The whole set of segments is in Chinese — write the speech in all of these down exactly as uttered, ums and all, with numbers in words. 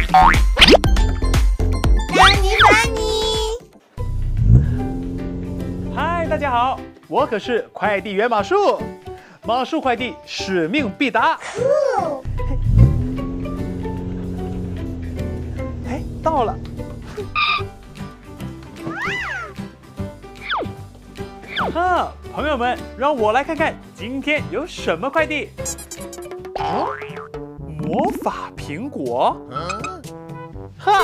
凡尼，凡尼。 嗨，大家好，我可是快递员马术，马术快递使命必达。 酷。 哎，到了。哈，朋友们，让我来看看今天有什么快递。哦，魔法苹果。哈。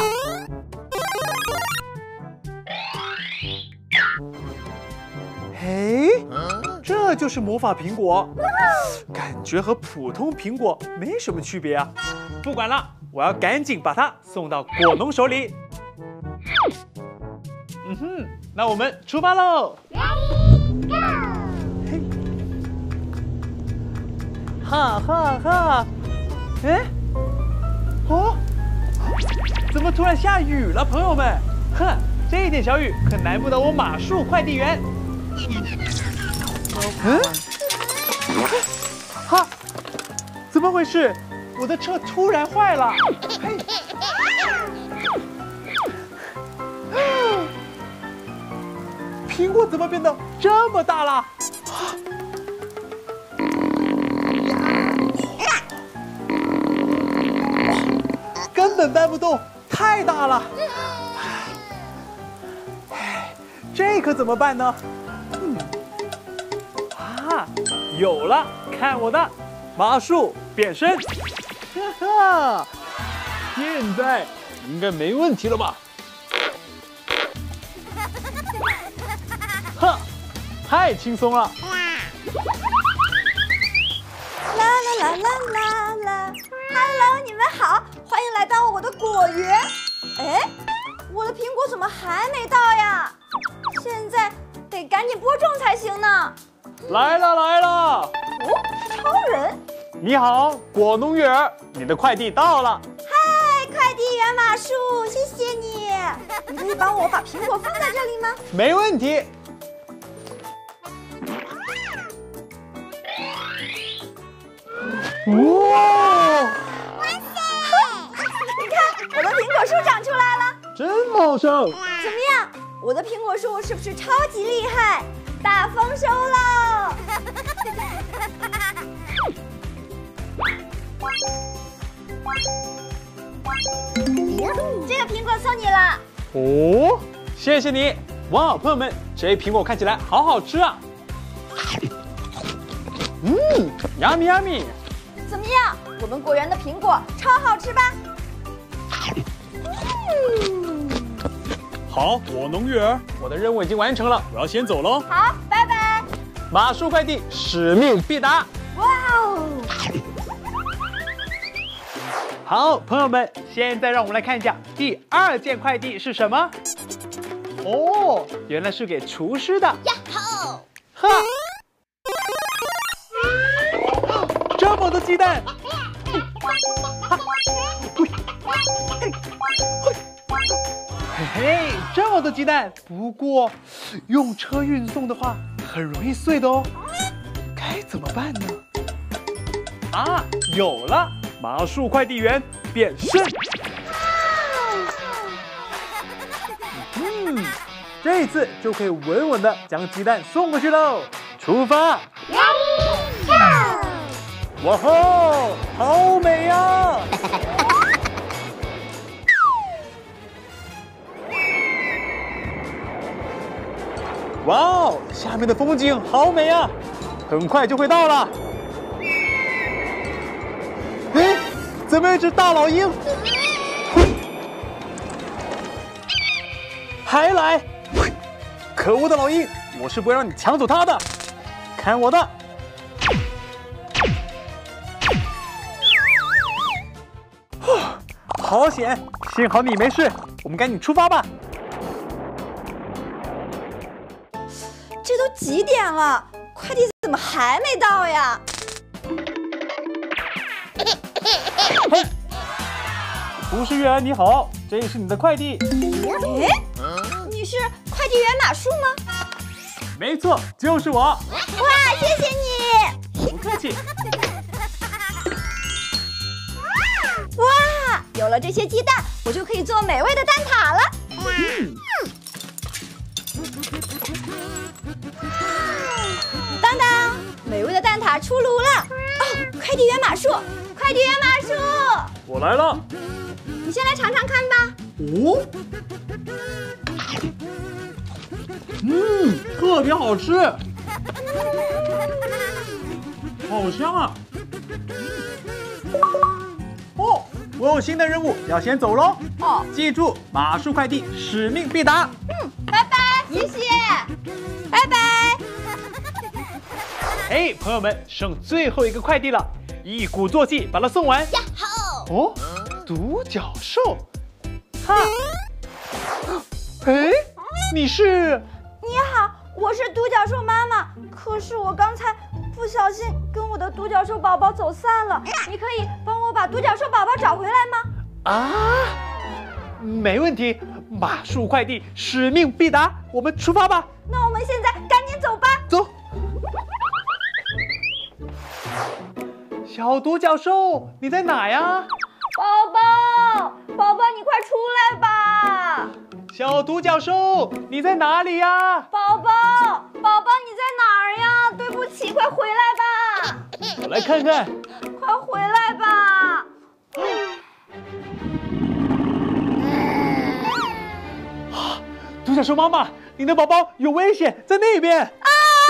哎，这就是魔法苹果，感觉和普通苹果没什么区别啊。不管了，我要赶紧把它送到果农手里。嗯哼，那我们出发喽！嘿，哈哈哈！哎，哦，怎么突然下雨了，朋友们？哼，这点小雨可难不倒我马术快递员。嗯？哈，怎么回事？我的车突然坏了。嘿。苹果怎么变得这么大了？根本搬不动，太大了。唉，这可怎么办呢？嗯，啊，有了，看我的马术变身！哈哈，现在应该没问题了吧？哼，太轻松了！ 啦啦啦啦啦啦 ！Hello， 你们好，欢迎来到我的果园。哎，我的苹果怎么还没到呀？现在得赶紧播种才行呢。 来了来了！ 哦，超人！ 你好，果农园儿，你的快递到了。 嗨，快递员马术，谢谢你。你可以帮我把苹果放在这里吗？ 没问题。哇！ 哇塞！你看，我的苹果树长出来了， 真茂盛。 怎么样？我的苹果树是不是超级厉害？大丰收喽！这个苹果送你了。 哦，谢谢你。哇，朋友们，这苹果看起来好好吃啊！嗯，yummy yummy。 怎么样？我们果园的苹果超好吃吧？ 嗯，好，果农园，我的任务已经完成了，我要先走喽。 好，拜拜。 马术快递，使命必达。 哇哦！ 好，朋友们，现在让我们来看一下第二件快递是什么。哦，原来是给厨师的。 呀吼！ 哈！这么多鸡蛋！嘿嘿，这么多鸡蛋，不过用车运送的话，很容易碎的哦。该怎么办呢？啊，有了！马术快递员变身。嗯，这一次就可以稳稳的将鸡蛋送过去喽。出发！哇吼，好美呀！哇哦，下面的风景好美啊！很快就会到了。哎，怎么有一只大老鹰？还来！可恶的老鹰，我是不会让你抢走它的！看我的！好险，幸好你没事，我们赶紧出发吧。 这都几点了？快递怎么还没到呀？ 厨师员你好，这是你的快递。 哎，你是快递员马术吗？ 没错，就是我。 哇，谢谢你。 不客气。 哇，有有了这些鸡蛋，我就可以做美味的蛋挞了。嗯、当当，美味的蛋挞出炉了！哦，快递员马术，快递员马术， 我来了。 你先来尝尝看吧。 哦，嗯，特别好吃，好香啊！哦，我有新的任务，要先走喽。 哦， 记住，马术快递使命必达。 嗯，拜拜，谢谢，拜拜。 哎，朋友们，剩最后一个快递了，一鼓作气把它送完。 呀吼！ 哦，独角兽，哈，哎，你是？ 你好，我是独角兽妈妈。可是我刚才不小心跟我的独角兽宝宝走散了，你可以帮我把独角兽宝宝找回来吗？ 啊，没问题，马术快递使命必达，我们出发吧。 那我们现在赶紧走吧。 走。小独角兽，你在哪呀？ 宝宝，宝宝，你快出来吧！ 小独角兽，你在哪里呀？ 宝宝，宝宝，你在哪儿呀？对不起，快回来吧！ 我来看看。 快回来吧！ 啊，独角兽妈妈，你的宝宝有危险，在那边！啊！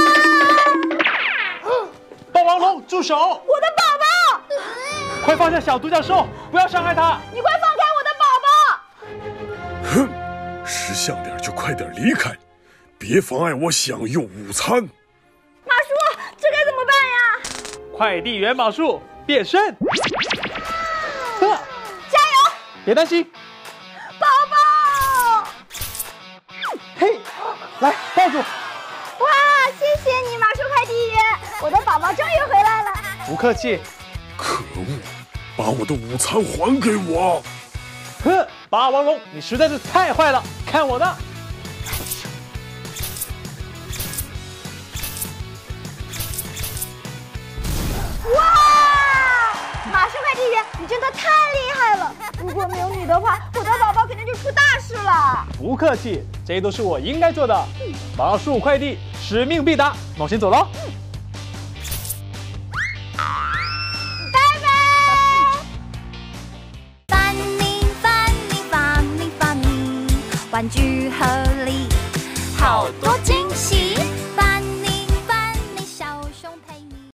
霸王龙，住手！ 我的宝宝！ 快放下小独角兽，不要伤害它！ 你快放开我的宝宝！哼，识相点就快点离开，别妨碍我享用午餐。 马叔，这该怎么办呀？ 快递员马术变身！ 加油！ 别担心， 宝宝！ 嘿，来抱住！ 哇，谢谢你，马术快递员，我的宝宝终于回来了。 不客气。 可恶，把我的午餐还给我！ 哼，霸王龙，你实在是太坏了，看我的！ 哇，马术快递员，你真的太厉害了！如果没有你的话，我的宝宝肯定就出大事了。 不客气，这都是我应该做的。马术快递使命必达，那我先走了。嗯玩具盒。